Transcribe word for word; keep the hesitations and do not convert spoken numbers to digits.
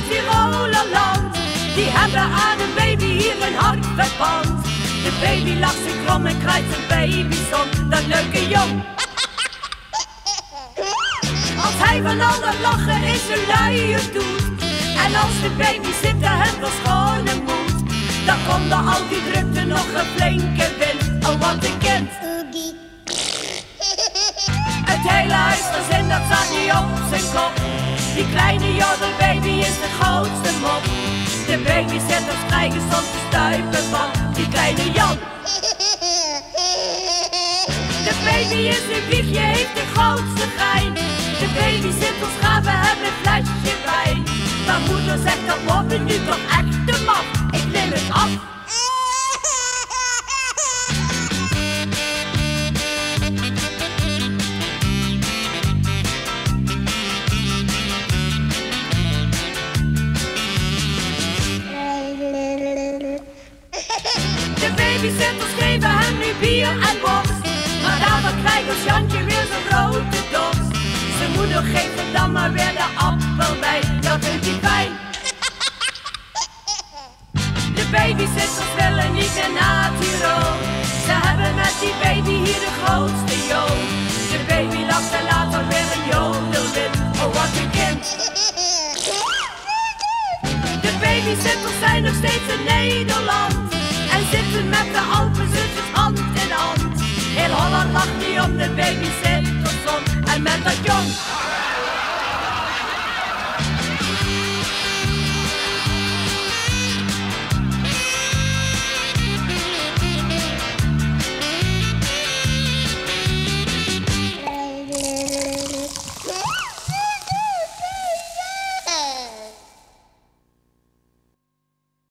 het Tiroler land. Die hebben aan een baby hier een hart verpand. De baby lacht zich krom en krijgt een babyzon, dat leuke jong. Als hij van al dat lachen in zijn luier doet, en als de babysitter hem verschonen moet, dan komt er al die drukte nog een flinke wind. Oh, wat een kind. Het hele huisgezin dat staat niet op zijn kop. Die kleine jodelbaby is de grootste mop. De babysitters krijgen soms de stuipen van die kleine Jan. De baby in zijn wiegje heeft de grootste gein. De babysitters gaven hem een flesje wijn. Maar moeder zegt dat Robin nu toch echt te maf. Ik neem het af. De babysitters geven hem nu bier en worst, maar daardoor krijgt ons Jantje weer zo'n grote dorst. Zijn moeder geeft hem dan maar weer de appel bij, dat vindt hij fijn. De babysitters willen niet meer naar Tirol. Ze hebben met die baby hier de grootste jood. De baby lacht en later weer een jodelwit. Oh, wat een kind. De babysitters zijn nog steeds in Nederland en zitten met de Alpenzusjes hand in hand. Heel Holland lacht niet om de babysitterszon en met dat jong.